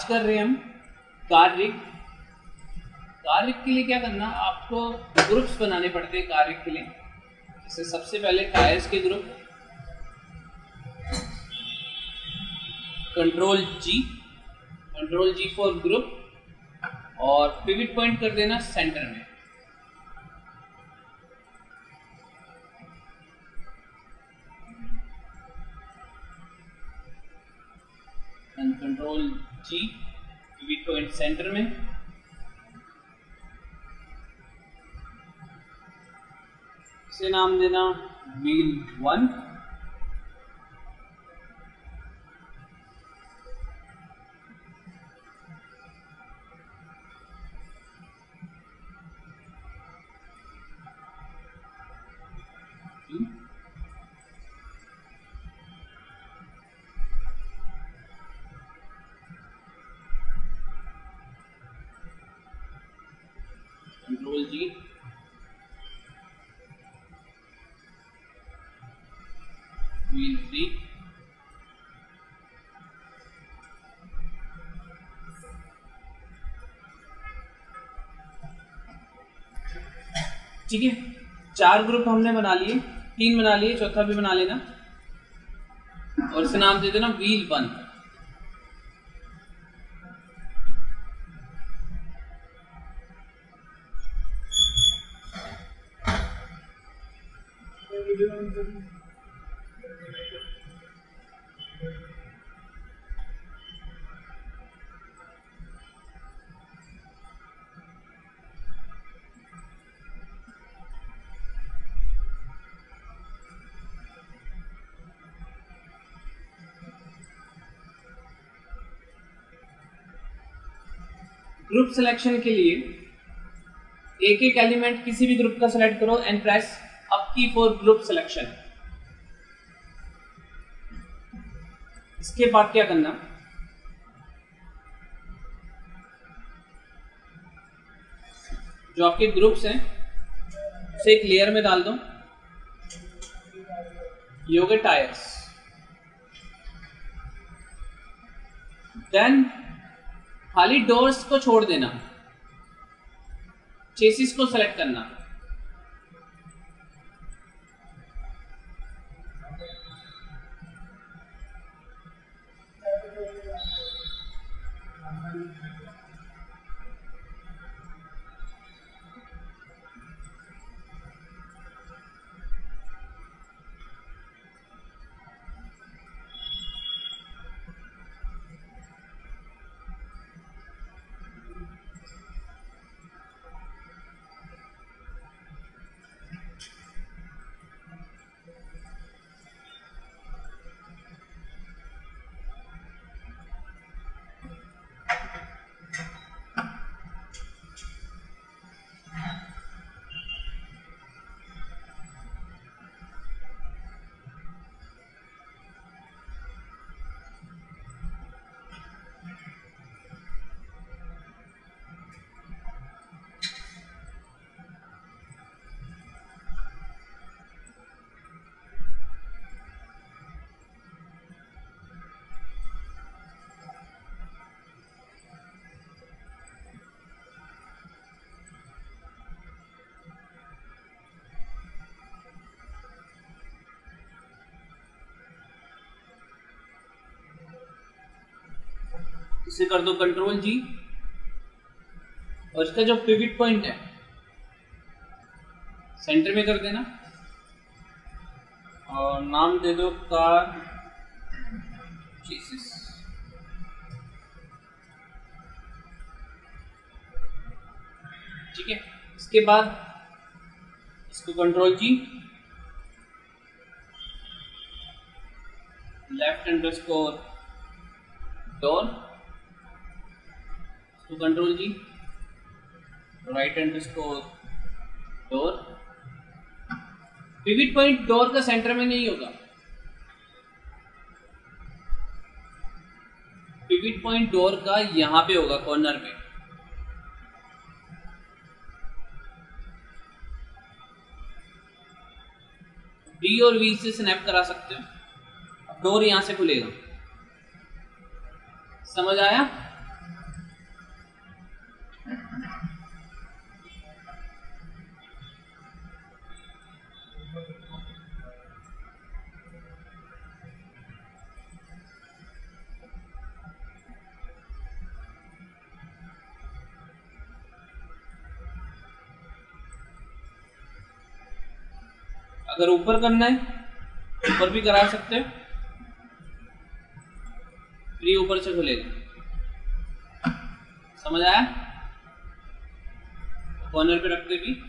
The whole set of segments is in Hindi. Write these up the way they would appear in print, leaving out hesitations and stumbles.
कर रहे हैं हम कार्य के लिए क्या करना, आपको ग्रुप्स बनाने पड़ते हैं कार्य के लिए। जैसे सबसे पहले टायर्स के group, control G for group, और पिवट पॉइंट कर देना सेंटर में। Control G, pivot point centre में। इसे नाम देना व्हील 1। कंट्रोल जी, व्हील 3। ठीक है, 4 ग्रुप हमने बना लिए, 3 बना लिए, चौथा भी बना लेना, और इसे नाम दे देना व्हील 1। ग्रुप सिलेक्शन के लिए एक एक एलिमेंट किसी भी ग्रुप का सिलेक्ट करो and press up key for group selection. इसके बाद क्या करना, जो आपके ग्रुप्स हैं उसे एक लेयर में डाल दो, ये हो गए टायर्स। देन खाली डोर्स को छोड़ देना, चेसिस को सेलेक्ट करना। इसे कर दो कंट्रोल जी, और इसका जो पिवट पॉइंट है सेंटर में कर देना, और नाम दे दो कार चेसिस। ठीक है, इसके बाद इसको control G, left underscore door, इसको control G, right underscore door. Pivot point door का सेंटर में नहीं होगा, पिवट पॉइंट डोर का यहां पे होगा कॉर्नर पे। डी और वी से स्नैप करा सकते हो, डोर यहां से खुलेगा। समझ आया? अगर ऊपर करना है ऊपर भी करा सकते हो, फिर ये ऊपर से खुलेगा। समझ आया? कॉर्नर पे रखते भी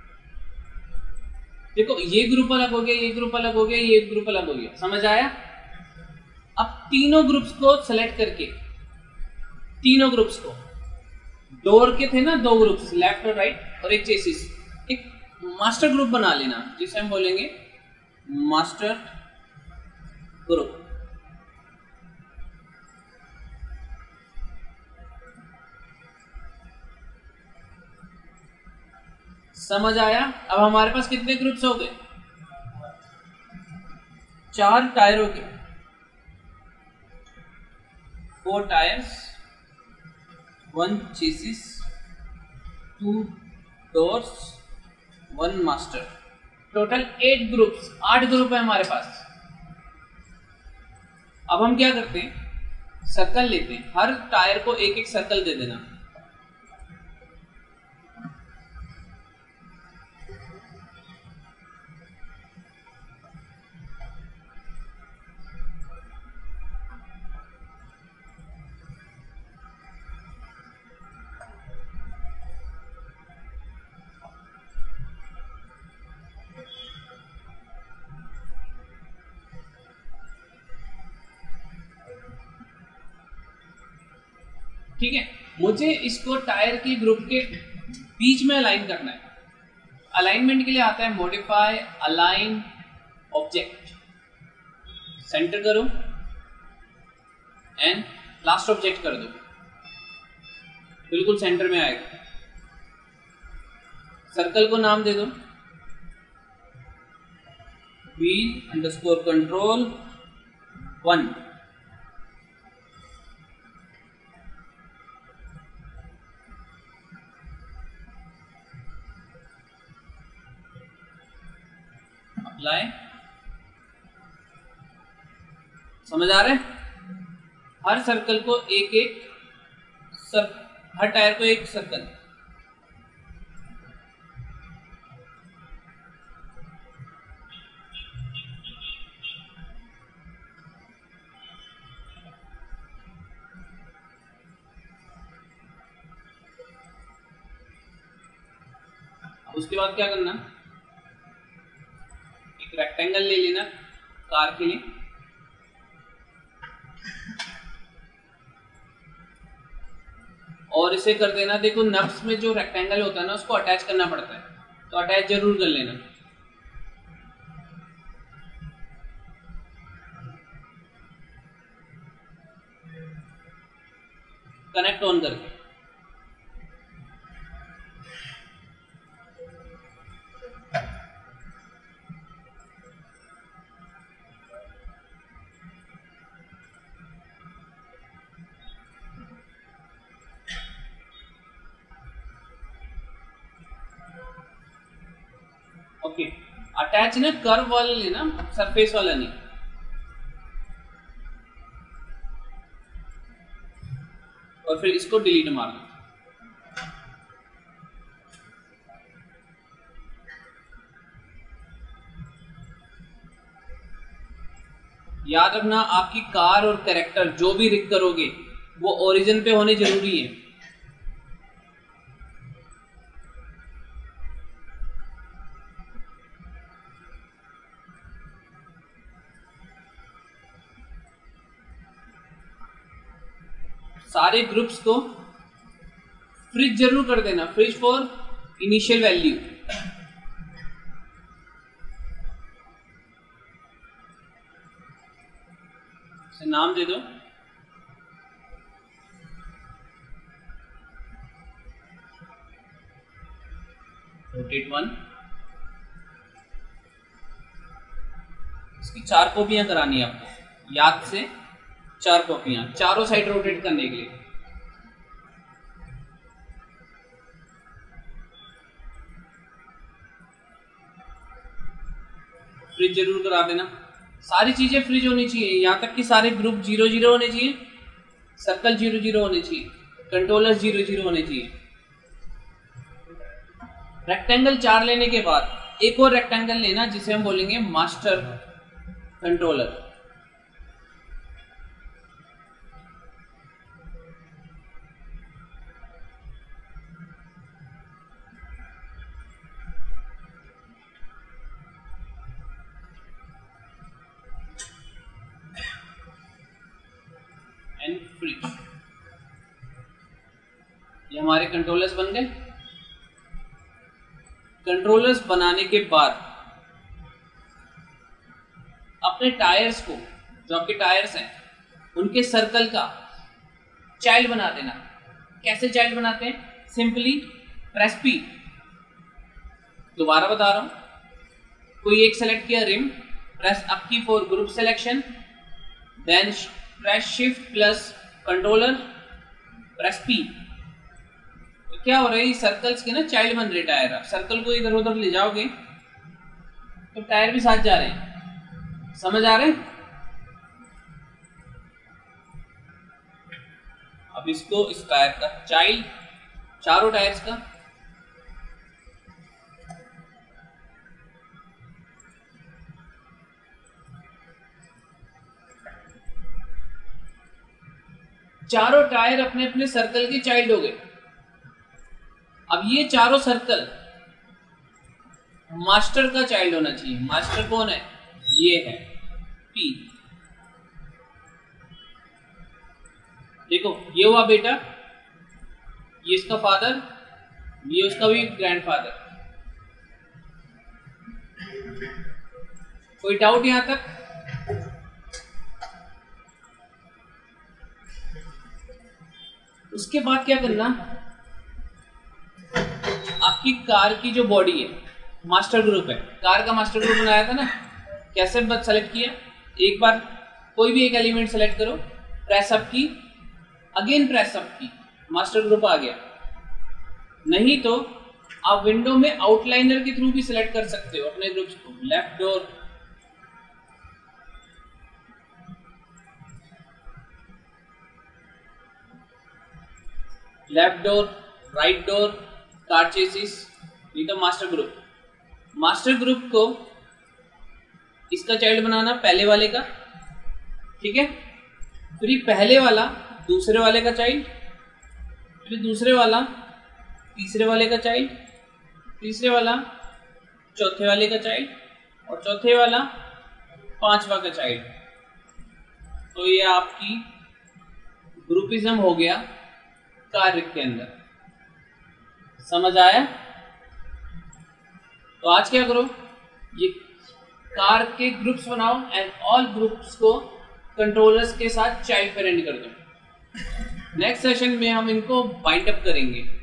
देखो, ये ग्रुप अलग हो गया, ये ग्रुप अलग हो गया, ये ग्रुप अलग हो गया। समझ आया? अब तीनों ग्रुप्स को सेलेक्ट करके, तीनों ग्रुप्स को, डोर के थे ना दो ग्रुप्स, लेफ्ट और राइट, और एक चेसिस, एक मास्टर ग्रुप बना लेना जिसे हम बोलेंगे मास्टर ग्रुप। समझ आया? अब हमारे पास कितने ग्रुप्स हो गए? 4 टायर हो गए, 4 tyres, 1 chassis, 2 doors, 1 master, total 8 groups, 8 group है हमारे पास। अब हम क्या करते हैं, सर्कल लेते हैं, हर टायर को एक एक सर्कल दे देना। ठीक है, मुझे इसको टायर के ग्रुप के बीच में अलाइन करना है। अलाइनमेंट के लिए आता है मॉडिफाई अलाइन ऑब्जेक्ट, सेंटर करो एंड लास्ट ऑब्जेक्ट कर दो, बिल्कुल सेंटर में आएगा। सर्कल को नाम दे दो व्हील अंडरस्कोर कंट्रोल 1। अप्लाई। समझ आ रहा है? हर सर्कल को एक एक हर टायर को एक सर्कल। उसके बाद क्या करना, एक रेक्टेंगल ले लेना कार के लिए, और इसे कर देना, देखो नब्स में जो रेक्टेंगल होता है ना उसको अटैच करना पड़ता है, तो अटैच जरूर कर लेना। कनेक्ट ऑन करके। ओके, अटैच ना कर्व वाला लेना, सरफेस वाला नहीं। और फिर इसको डिलीट मारना। याद रखना, आपकी कार और कैरेक्टर जो भी रिग करोगे वो ओरिजिन पे होने जरूरी है। सारे ग्रुप्स को फ्रिज जरूर कर देना, फ्रिज फॉर इनिशियल वैल्यू। नाम दे दो रोटेट 1। इसकी 4 कॉपियां करानी है आपको, याद से 4 कॉपियां, चारों साइड रोटेट करने के लिए। फ्रिज जरूर करा देना, सारी चीजें फ्रिज होनी चाहिए, यहां तक कि सारे ग्रुप 0-0 होने चाहिए, सर्कल 0-0 होने चाहिए, कंट्रोलर 0-0 होने चाहिए। रेक्टेंगल 4 लेने के बाद एक और रेक्टेंगल लेना जिसे हम बोलेंगे मास्टर कंट्रोलर। एंड फ्री, ये हमारे कंट्रोलर्स बन गए। कंट्रोलर्स बनाने के बाद अपने टायर्स को, जो आपके टायर्स हैं उनके सर्कल का चाइल्ड बना देना। कैसे चाइल्ड बनाते हैं? Simply press P। दोबारा बता रहा हूं, कोई एक सेलेक्ट किया rim, press up key for group selection, then press shift plus controller, press P। तो क्या हो रहा है, सर्कल्स के ना चाइल्ड बन रहे टायर। आप सर्कल को इधर उधर ले जाओगे तो टायर भी साथ जा रहे हैं। समझ आ रहे हैं? अब इसको इस टायर का चाइल्ड, चारों टायर्स का चारों टायर अपने अपने सर्कल के चाइल्ड हो गए। अब ये चारों सर्कल मास्टर का चाइल्ड होना चाहिए। मास्टर कौन है? ये है P। देखो ये हुआ बेटा, ये इसका फादर, ये उसका भी ग्रैंडफादर। कोई डाउट यहां तक? उसके बाद क्या करना, आपकी कार की जो बॉडी है मास्टर ग्रुप है, कार का मास्टर ग्रुप बनाया था ना, कैसे सेलेक्ट किया? एक बार कोई भी एक एलिमेंट सेलेक्ट करो, press up key, again press up key, master group आ गया। नहीं तो आप विंडो में आउटलाइनर के थ्रू भी सिलेक्ट कर सकते हो अपने ग्रुप्स को। Left door, left door, right door, car chassis, ये तो मास्टर ग्रुप। मास्टर ग्रुप को इसका चाइल्ड बनाना पहले वाले का, ठीक है? फिर ये पहले वाला दूसरे वाले का चाइल्ड, फिर दूसरे वाला तीसरे वाले का चाइल्ड, तीसरे वाला चौथे वाले का चाइल्ड, और चौथे वाला पांचवा का चाइल्ड। तो ये आपकी ग्रुपिज्म हो गया कार्य के अंदर। समझ आया? तो आज क्या करो, ये कार के ग्रुप्स बनाओ एंड ऑल ग्रुप्स को कंट्रोलर्स के साथ चाइल्ड पेरेंट कर दो। नेक्स्ट सेशन में हम इनको बाइंड अप करेंगे।